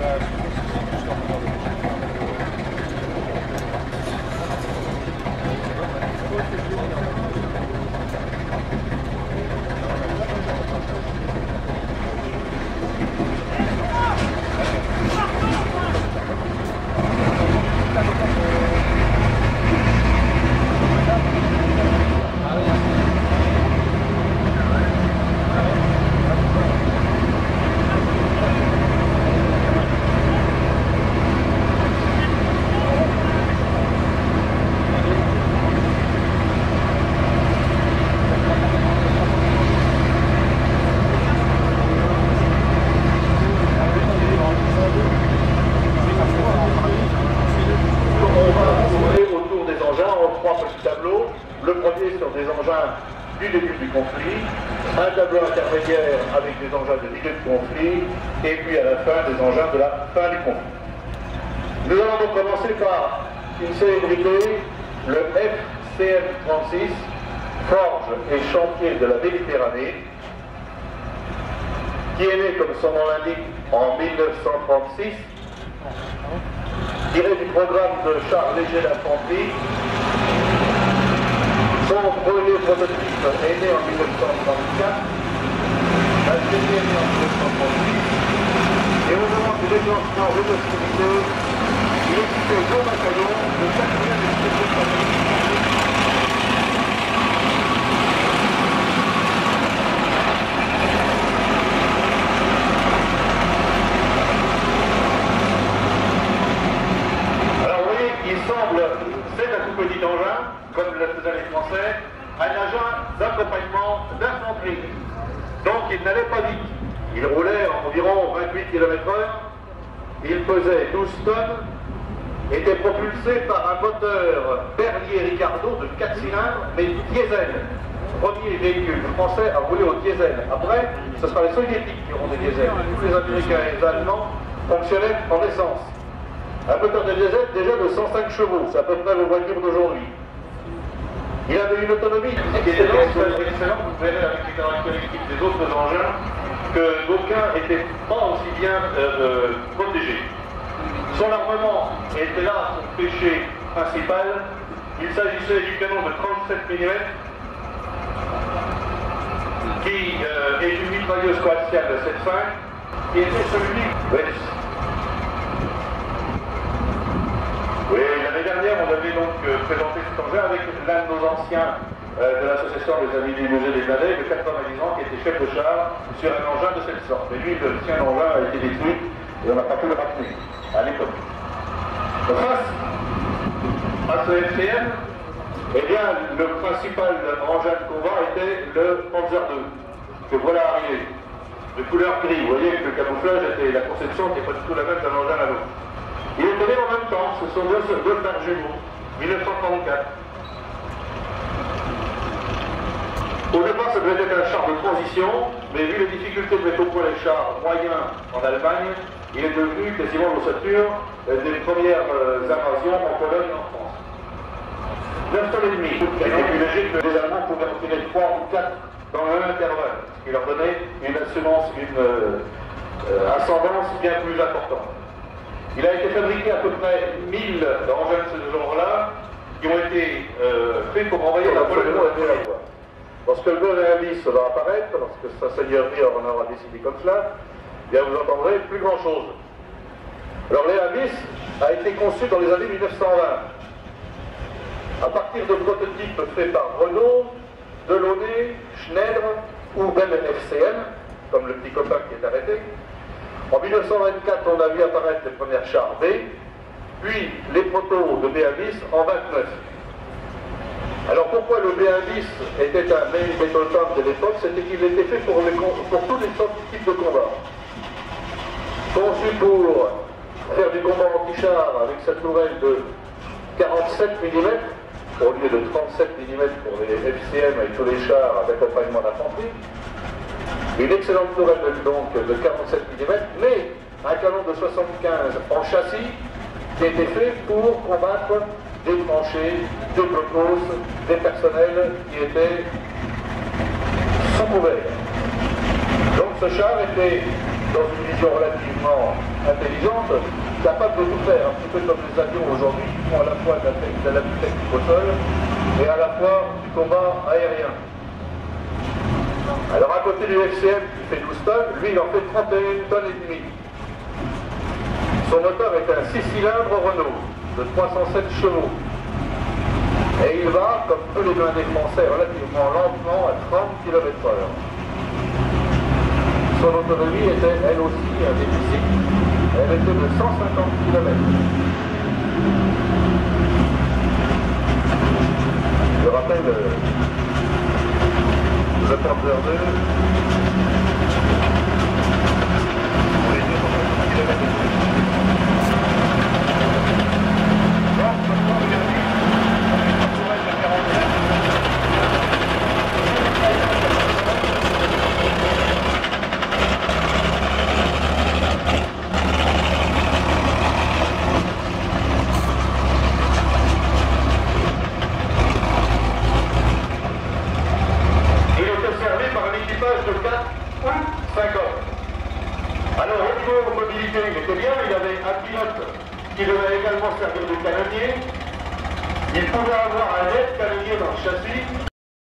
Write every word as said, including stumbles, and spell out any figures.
Du début du conflit, un tableau intermédiaire avec des engins de milieu de conflit, et puis à la fin des engins de la fin du conflit. Nous allons donc commencer par une célébrité, le F C M trente-six, Forge et Chantier de la Méditerranée, qui est né, comme son nom l'indique, en mille neuf cent trente-six, tiré du programme de chars légers d'infanterie. Son premier prototype est né en mille neuf cent trente-quatre, la deuxième est né en mille neuf cent trente-huit, et au moment du déclenchement de l'hostilité, il équipait deux bataillons de quatrième et septième bataillon. Alors vous voyez, il semble, c'est un tout petit engin, comme le faisaient les Français, un engin d'accompagnement d'infanterie. Donc il n'allait pas vite. Il roulait à environ vingt-huit kilomètres heure, il pesait douze tonnes, était propulsé par un moteur Berlier Ricardo de quatre cylindres, mais diesel. Premier véhicule français à rouler au diesel. Après, ce sera les soviétiques qui auront des diesels. Tous les Américains et les Allemands fonctionnaient en essence. Un moteur de diesel déjà de cent cinq chevaux, c'est à peu près vos voitures d'aujourd'hui. Il avait une autonomie excellente, excellente, vous verrez avec les caractéristiques des autres engins, que d'aucuns n'étaient pas aussi bien euh, euh, protégés. Son armement était là son péché principal. Il s'agissait du canon de trente-sept millimètres, qui euh, est une mitrailleuse coaxiale de sept virgule cinq, qui était celui oui. Oui, l'année dernière, on avait donc euh, présenté cet engin avec l'un de nos anciens euh, de l'association des Amis du Musée des Blindés, de quatre-vingt-dix ans, qui était chef de char sur un engin de cette sorte. Mais lui, le sien engin a été détruit et on n'a pas pu le ramener à l'époque. Face à ce F C M, eh bien, le principal engin de combat était le Panzer deux, que voilà arriver, de couleur gris. Vous voyez que le camouflage était, la conception n'était pas du tout la même d'un engin à l'autre. Il est né en même temps, ce sont deux, deux frères jumeaux, mille neuf cent trente-quatre. Au départ, ça devait être un char de transition, mais vu les difficultés de mettre au point les chars moyens en Allemagne, il est devenu quasiment l'ossature des premières euh, invasions en Pologne et en France. neuf tonnes et demi, il était plus léger que les Allemands pouvaient en tirer trois ou quatre dans le même intervalle, ce qui leur donnait une assurance, une euh, euh, ascendance bien plus importante. Il a été fabriqué à peu près mille engins de ce genre-là, qui ont été euh, faits pour envoyer la Pologne et la voie. Lorsque le Goéamis va apparaître, lorsque sa seigneurie en aura décidé comme cela, bien vous entendrez plus grand-chose. Alors l'Amis a été conçu dans les années mille neuf cent vingt, à partir de prototypes faits par Renault, Delaunay, Schneider ou même F C M, comme le petit copain qui est arrêté. En mille neuf cent vingt-quatre, on a vu apparaître les premières chars B, puis les protos de Béavis en vingt-neuf. Alors pourquoi le Béavis était un main battle tank de l'époque? C'était qu'il était fait pour, les, pour tous les types de combats. Conçu pour faire du combat anti-char avec cette tourelle de quarante-sept millimètres, au lieu de trente-sept millimètres pour les F C M avec tous les chars d'accompagnement d'infanterie. Une excellente tourelle donc de quarante-sept millimètres, mais un canon de soixante-quinze en châssis qui était fait pour combattre des tranchées, des blocos, des personnels qui étaient sous couvert. Donc ce char était dans une vision relativement intelligente, capable de tout faire, un petit peu comme les avions aujourd'hui, qui font à la fois de la, de la technique au sol et à la fois du combat aérien. Alors à côté du F C M qui fait douze tonnes, lui il en fait trente et une tonnes et demie. Son moteur est un six cylindres Renault de trois cent sept chevaux. Et il va, comme tous les blindés français, relativement lentement à trente kilomètres heure. Son autonomie était elle aussi un déficit. Elle était de cent cinquante kilomètres. Je rappelle le porteur deux. Pour les deux, cent kilomètres. De quatre ou cinq hommes. Alors au niveau mobilité, il était bien, il avait un pilote qui devait également servir de canonnier. Il pouvait avoir un aide canonnier dans le châssis.